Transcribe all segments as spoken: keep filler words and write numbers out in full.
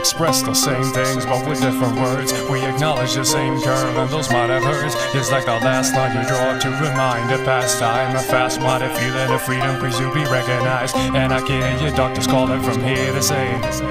express the same things, but with different words. We acknowledge the same curve, and those might have hurts. It's like the last line you draw to remind a past time. A fast-minded feeling of freedom, please you be recognized. And I can hear your doctors calling from here to say,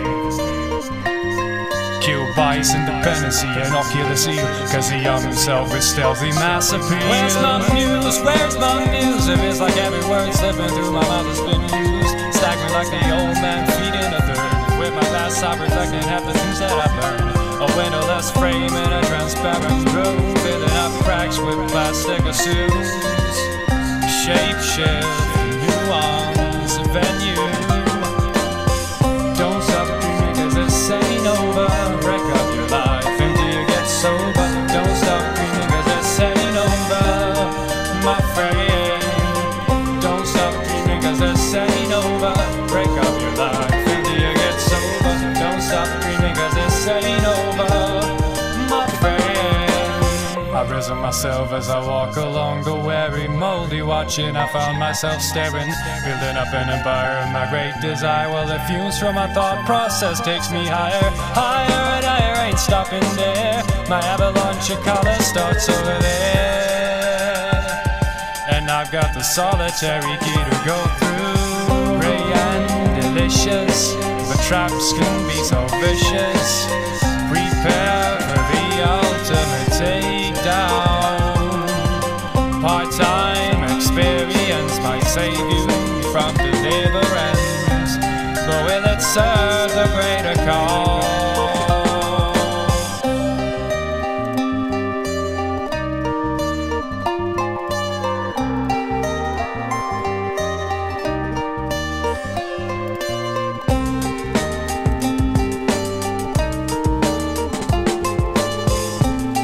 kill bias, independency, and I'll kill the seal, cause the young himself is stealthy mass appeal. Where's my muse? Where's my muse? If it's like every word slipping through my mouth has been used, staggering like the old man feeding a third. With my past I reflecting half the things that I've learned. A windowless frame in a transparent room, filling up cracks with plastic assumes. Shape shift, nuance, venue. Don't stop dreaming cause this ain't over. Wreck up your life until you get sober. Don't stop dreaming cause this ain't over, my friend. Don't stop dreaming cause this ain't over. Break up your life until you get sober. Don't stop dreaming cause this ain't over, my friend. I've risen myself as I walk along the weary, moldy watching. I found myself staring, building up an empire of my great desire. Well, the fumes from my thought process takes me higher, higher and higher, ain't stopping there. My avalanche of color starts over there, and I've got the solitary key to go through. Ray and delicious, but traps can be so vicious. Prepare for the ultimate takedown. Part-time experience might save you from deliverance, but will it serve the greater cause?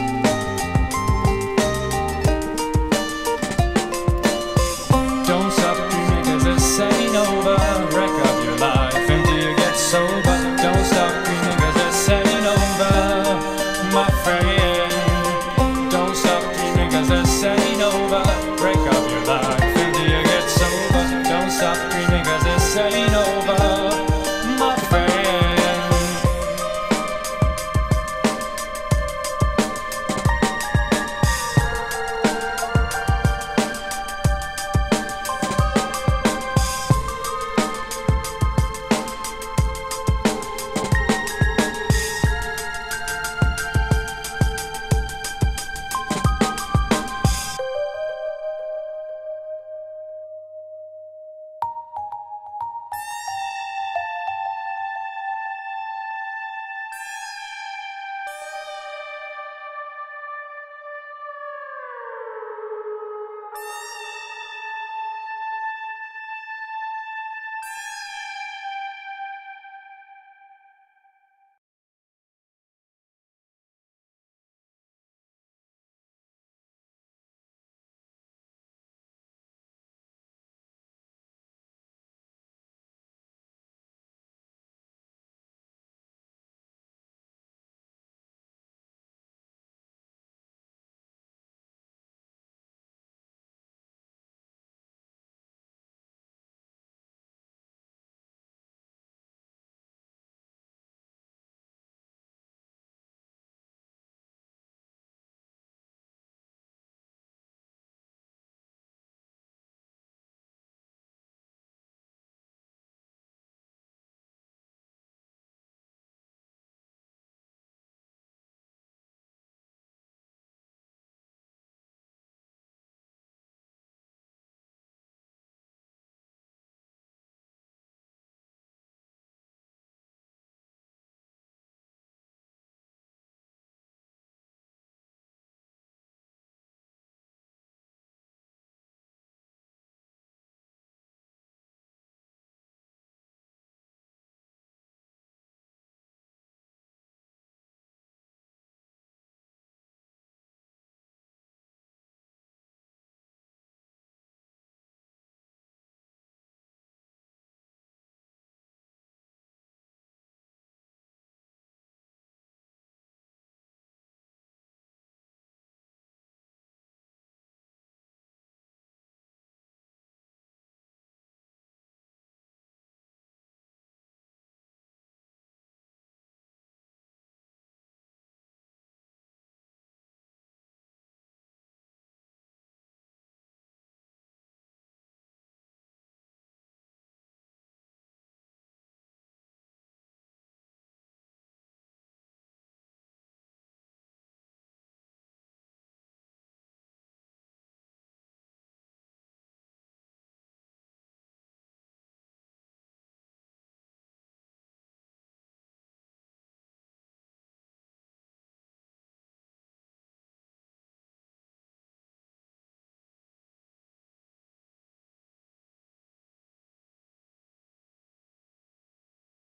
Don't stop